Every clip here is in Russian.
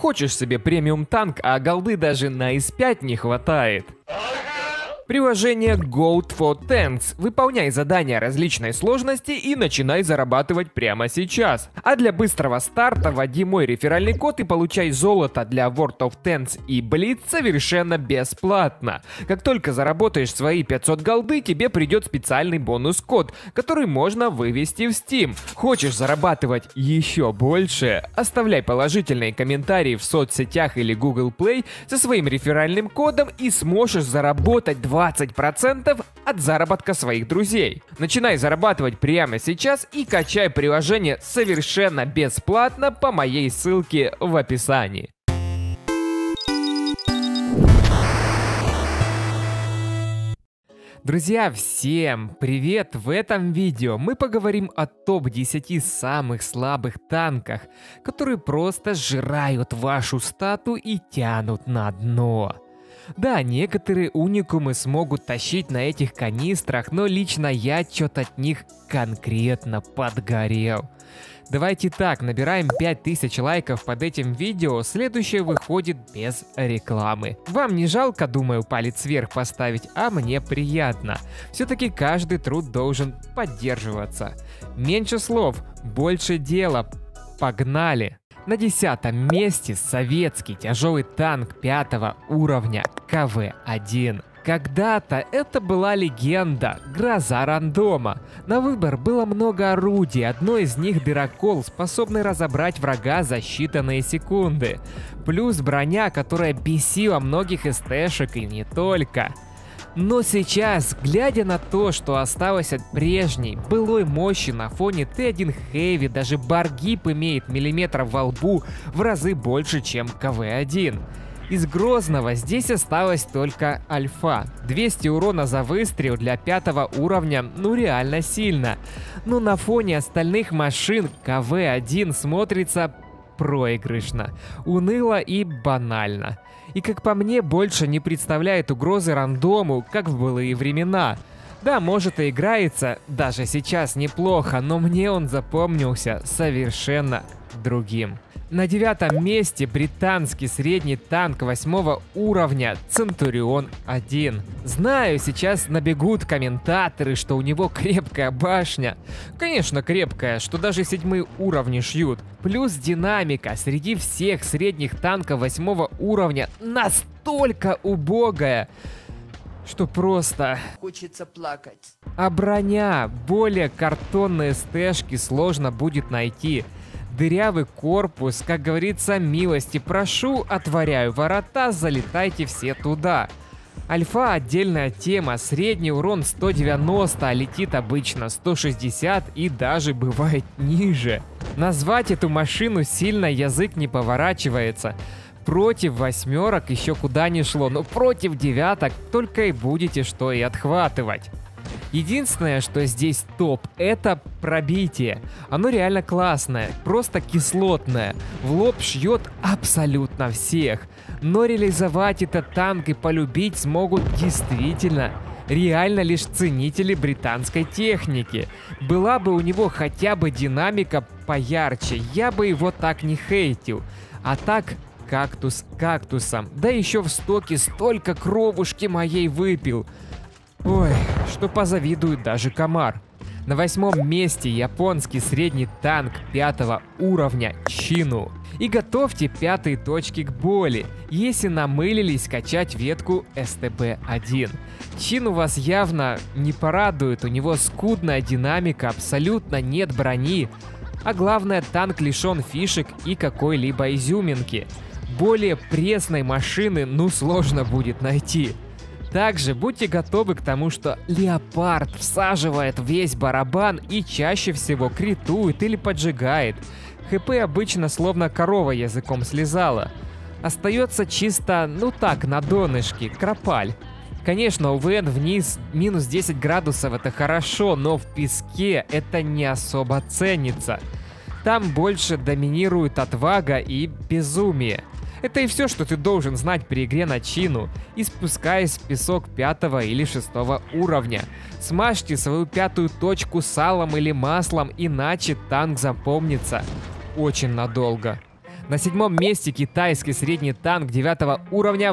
Хочешь себе премиум танк, а голды даже на S5 не хватает? Приложение Goat for Tanks. Выполняй задания различной сложности и начинай зарабатывать прямо сейчас. А для быстрого старта вводи мой реферальный код и получай золото для World of Tanks и Blitz совершенно бесплатно. Как только заработаешь свои 500 голды, тебе придет специальный бонус-код, который можно вывести в Steam. Хочешь зарабатывать еще больше? Оставляй положительные комментарии в соцсетях или Google Play со своим реферальным кодом и сможешь заработать 20% от заработка своих друзей. Начинай зарабатывать прямо сейчас и качай приложение совершенно бесплатно по моей ссылке в описании. Друзья, всем привет! В этом видео мы поговорим о топ-10 самых слабых танках, которые просто сжирают вашу стату и тянут на дно. Да, некоторые уникумы смогут тащить на этих канистрах, но лично я что-то от них конкретно подгорел. Давайте так, набираем 5000 лайков под этим видео, следующее выходит без рекламы. Вам не жалко, думаю, палец вверх поставить, а мне приятно. Все-таки каждый труд должен поддерживаться. Меньше слов, больше дела. Погнали! На 10-м месте советский тяжелый танк 5 уровня КВ-1. Когда-то это была легенда, гроза рандома. На выбор было много орудий, одно из них дырокол, способный разобрать врага за считанные секунды. Плюс броня, которая бесила многих СТшек и не только. Но сейчас, глядя на то, что осталось от прежней, былой мощи на фоне Т1 Heavy, даже Баргип имеет миллиметров во лбу в разы больше, чем КВ-1. Из грозного здесь осталась только альфа. 200 урона за выстрел для 5 уровня, ну реально сильно. Но на фоне остальных машин КВ-1 смотрится проигрышно, уныло и банально. И как по мне, больше не представляет угрозы рандому, как в былые времена. Да, может и играется, даже сейчас неплохо, но мне он запомнился совершенно другим. На 9-м месте британский средний танк 8 уровня Центурион-1. Знаю, сейчас набегут комментаторы, что у него крепкая башня. Конечно, крепкая, что даже 7 уровни шьют. Плюс динамика среди всех средних танков 8 уровня настолько убогая, что просто хочется плакать. А броня, более картонные стэшки сложно будет найти. Дырявый корпус, как говорится, милости прошу, отворяю ворота, залетайте все туда. Альфа отдельная тема, средний урон 190, а летит обычно 160 и даже бывает ниже. Назвать эту машину сильно язык не поворачивается. Против 8-ок еще куда ни шло, но против 9-ок только и будете что и отхватывать. Единственное, что здесь топ, это пробитие. Оно реально классное, просто кислотное. В лоб шьет абсолютно всех. Но реализовать этот танк и полюбить смогут действительно реально лишь ценители британской техники. Была бы у него хотя бы динамика поярче, я бы его так не хейтил. А так, кактус кактусом. Да еще в стоке столько кровушки моей выпил. Ой, что позавидует даже комар. На 8-м месте японский средний танк 5 уровня Чину. И готовьте 5-е точки к боли, если намылились качать ветку СТБ-1. Чину вас явно не порадует, у него скудная динамика, абсолютно нет брони. А главное, танк лишен фишек и какой-либо изюминки. Более пресной машины сложно будет найти. Также будьте готовы к тому, что Леопард всаживает весь барабан и чаще всего критует или поджигает. ХП обычно словно корова языком слезала. Остается чисто, так, на донышке, кропаль. Конечно, УВН вниз минус 10 градусов это хорошо, но в песке это не особо ценится. Там больше доминирует отвага и безумие. Это и все, что ты должен знать при игре на Чину. И спускаясь в песок 5 или 6 уровня. Смажьте свою 5-ю точку салом или маслом, иначе танк запомнится очень надолго. На 7-м месте китайский средний танк 9 уровня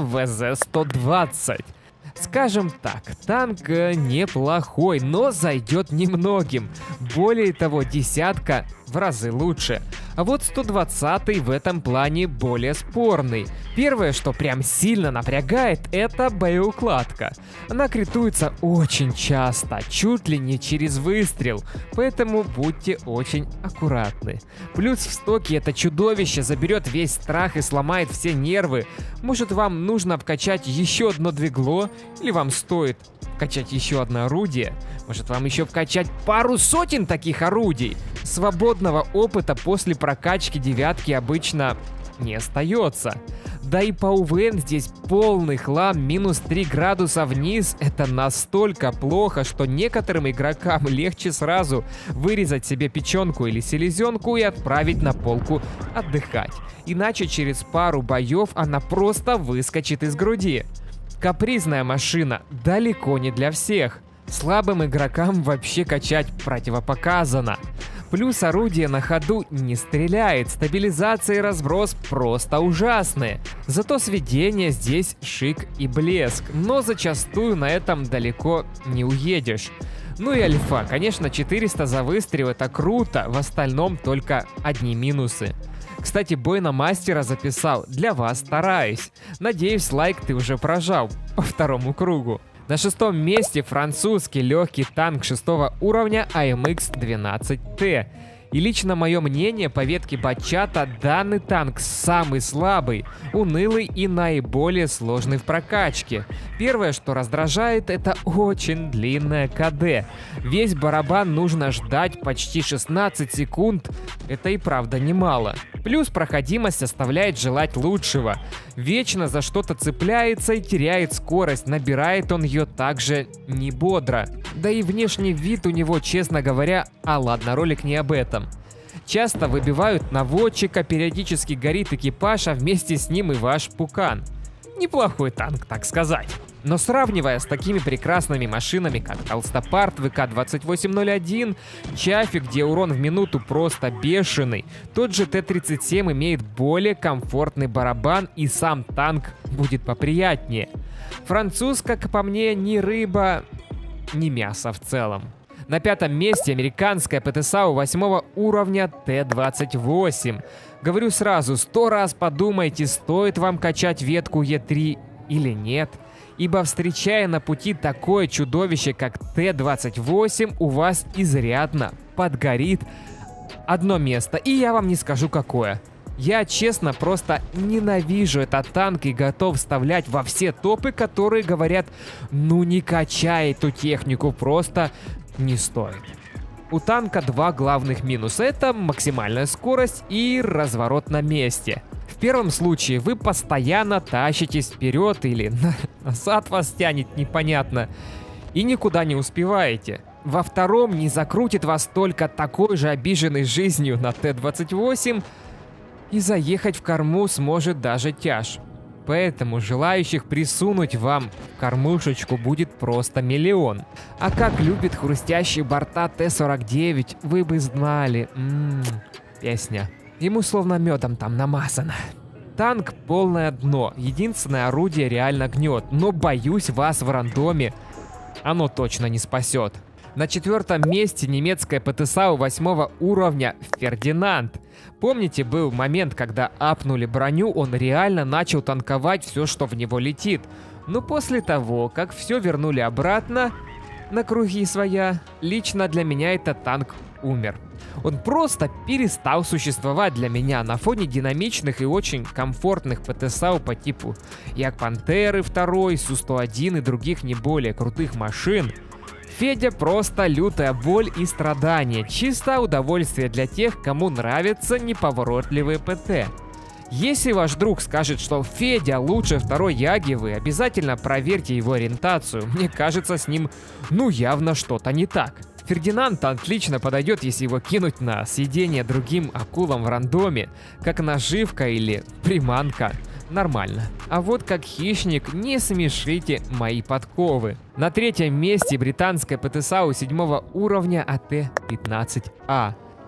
ВЗ-120. Скажем так, танк неплохой, но зайдет немногим. Более того, десятка в разы лучше. А вот 120-й в этом плане более спорный. Первое, что прям сильно напрягает, это боеукладка. Она критуется очень часто, чуть ли не через выстрел, поэтому будьте очень аккуратны. Плюс в стоке это чудовище заберет весь страх и сломает все нервы. Может, вам нужно вкачать еще одно двигло, или вам стоит вкачать еще одно орудие? Может, вам еще вкачать пару сотен таких орудий? Свободного опыта после прокачки девятки обычно не остается. Да и по УВН здесь полный хлам, минус 3 градуса вниз. Это настолько плохо, что некоторым игрокам легче сразу вырезать себе печенку или селезенку и отправить на полку отдыхать. Иначе через пару боев она просто выскочит из груди. Капризная машина далеко не для всех. Слабым игрокам вообще качать противопоказано. Плюс орудие на ходу не стреляет, стабилизация и разброс просто ужасные. Зато сведение здесь шик и блеск, но зачастую на этом далеко не уедешь. Ну и альфа, конечно, 400 за выстрел это круто, в остальном только одни минусы. Кстати, бой на мастера записал, для вас стараюсь. Надеюсь, лайк ты уже прожал по 2-му кругу. На 6-м месте французский легкий танк 6-го уровня AMX-12T. И лично мое мнение по ветке батчата, данный танк самый слабый, унылый и наиболее сложный в прокачке. Первое, что раздражает, это очень длинное КД. Весь барабан нужно ждать почти 16 секунд, это и правда немало. Плюс проходимость оставляет желать лучшего. Вечно за что-то цепляется и теряет скорость, набирает он ее также не бодро. Да и внешний вид у него, честно говоря, ладно, ролик не об этом. Часто выбивают наводчика, периодически горит экипаж, а вместе с ним и ваш пукан. Неплохой танк, так сказать. Но сравнивая с такими прекрасными машинами, как Толстопарт, ВК-2801, Чафи, где урон в минуту просто бешеный, тот же Т-37 имеет более комфортный барабан и сам танк будет поприятнее. Француз, как по мне, ни рыба, ни мясо в целом. На 5-м месте американская ПТСАУ 8 уровня Т-28. Говорю сразу, 100 раз подумайте, стоит вам качать ветку Е3 или нет. Ибо встречая на пути такое чудовище, как Т-28, у вас изрядно подгорит одно место. И я вам не скажу какое. Я, честно, просто ненавижу этот танк и готов вставлять во все топы, которые говорят, ну не качай эту технику, просто не стоит. У танка два главных минуса. Это максимальная скорость и разворот на месте. В первом случае вы постоянно тащитесь вперед или назад вас тянет непонятно и никуда не успеваете. Во втором не закрутит вас только такой же обиженной жизнью на Т-28 и заехать в корму сможет даже тяж. Поэтому желающих присунуть вам кормушечку будет просто миллион. А как любит хрустящие борта Т-49, вы бы знали. Песня. Ему словно медом там намазано. Танк полное дно. Единственное орудие реально гнет. Но боюсь вас в рандоме оно точно не спасет. На 4-м месте немецкая ПТСАУ 8 уровня Фердинанд. Помните, был момент, когда апнули броню, он реально начал танковать все, что в него летит. Но после того, как все вернули обратно на круги своя, лично для меня этот танк умер. Он просто перестал существовать для меня на фоне динамичных и очень комфортных ПТСАУ по типу Як-Пантеры 2, Су-101 и других не более крутых машин. Федя просто лютая боль и страдания, чисто удовольствие для тех, кому нравятся неповоротливые ПТ. Если ваш друг скажет, что Федя лучше второй Яги, вы обязательно проверьте его ориентацию, мне кажется, с ним явно что-то не так. Фердинанд отлично подойдет, если его кинуть на съедение другим акулам в рандоме, как наживка или приманка. Нормально. А вот как хищник не смешите мои подковы. На 3-м месте британская ПТСАУ 7 уровня АТ-15А.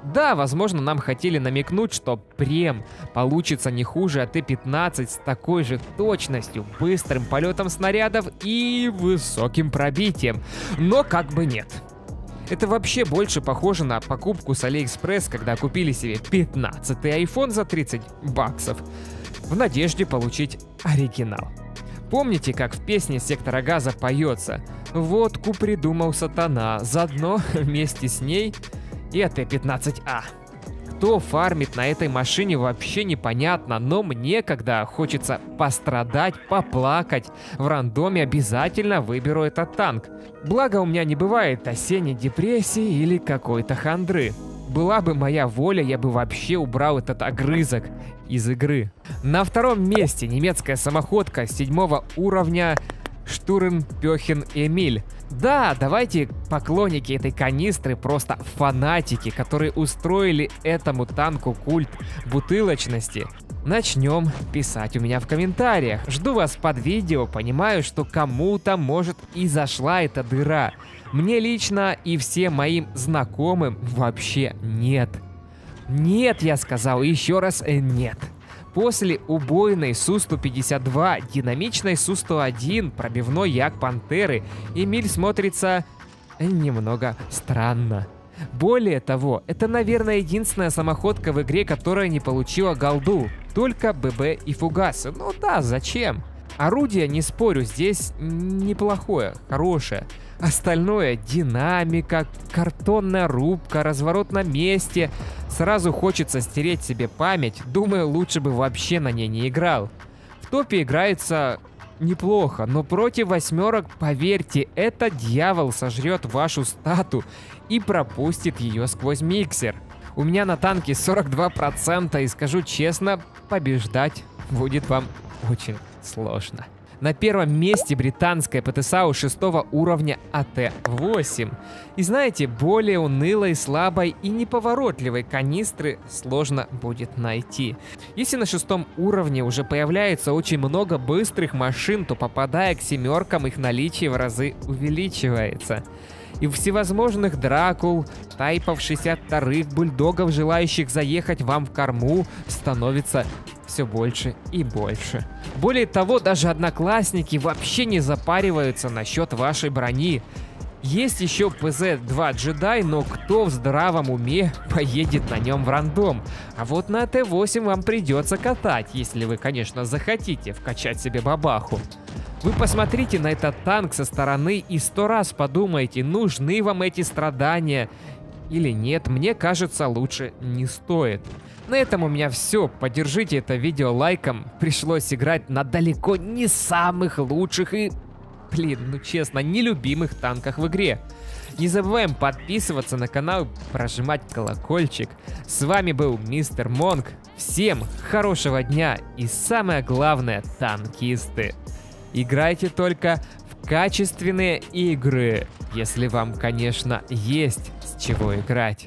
Да, возможно, нам хотели намекнуть, что Прем получится не хуже АТ-15 с такой же точностью, быстрым полетом снарядов и высоким пробитием. Но как бы нет. Это вообще больше похоже на покупку с Алиэкспресс, когда купили себе 15-й iPhone за 30 баксов в надежде получить оригинал. Помните, как в песне «Сектора газа» поется: «Водку придумал сатана, заодно вместе с ней и АТ-15А». Кто фармит на этой машине, вообще непонятно, но мне, когда хочется пострадать, поплакать, в рандоме обязательно выберу этот танк. Благо у меня не бывает осенней депрессии или какой-то хандры. Была бы моя воля, я бы вообще убрал этот огрызок из игры. На втором месте немецкая самоходка 7-го уровня Штурмпёхен Эмиль. Да, давайте, поклонники этой канистры, просто фанатики, которые устроили этому танку культ бутылочности, начнем писать у меня в комментариях. Жду вас под видео, понимаю, что кому-то, может, и зашла эта дыра. Мне лично и всем моим знакомым вообще нет. Нет, я сказал, еще раз нет. После убойной Су-152, динамичной Су-101, пробивной Як Пантеры, Эмиль смотрится немного странно. Более того, это, наверное, единственная самоходка в игре, которая не получила голду. Только ББ и фугасы. Ну да, зачем? Орудие, не спорю, здесь неплохое, хорошее. Остальное — динамика, картонная рубка, разворот на месте. Сразу хочется стереть себе память. Думаю, лучше бы вообще на ней не играл. В топе играется неплохо, но против восьмерок, поверьте, этот дьявол сожрет вашу стату и пропустит ее сквозь миксер. У меня на танке 42%, и скажу честно, побеждать будет вам очень сложно. На первом месте британская ПТСАУ 6-го уровня АТ-8. И знаете, более унылой, слабой и неповоротливой канистры сложно будет найти. Если на 6-м уровне уже появляется очень много быстрых машин, то, попадая к семеркам, их наличие в разы увеличивается. И всевозможных Дракул, Тайпов 62-х, бульдогов, желающих заехать вам в корму, становится все больше и больше. Более того, даже одноклассники вообще не запариваются насчет вашей брони. Есть еще ПЗ-2 Джедай, но кто в здравом уме поедет на нем в рандом? А вот на АТ-8 вам придется катать, если вы, конечно, захотите вкачать себе бабаху. Вы посмотрите на этот танк со стороны и 100 раз подумайте, нужны вам эти страдания или нет. Мне кажется, лучше не стоит. На этом у меня все. Поддержите это видео лайком. Пришлось играть на далеко не самых лучших и, ну честно, нелюбимых танках в игре. Не забываем подписываться на канал, прожимать колокольчик. С вами был Мистер Монк. Всем хорошего дня и самое главное, танкисты. Играйте только в качественные игры, если вам, конечно, есть с чего играть.